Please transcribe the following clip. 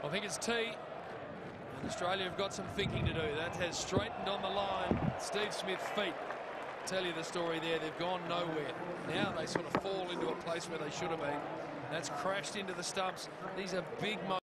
I think it's T. And Australia have got some thinking to do. That has straightened on the line. Steve Smith's feet tell you the story there. They've gone nowhere. Now they sort of fall into a place where they should have been. That's crashed into the stumps. These are big moments.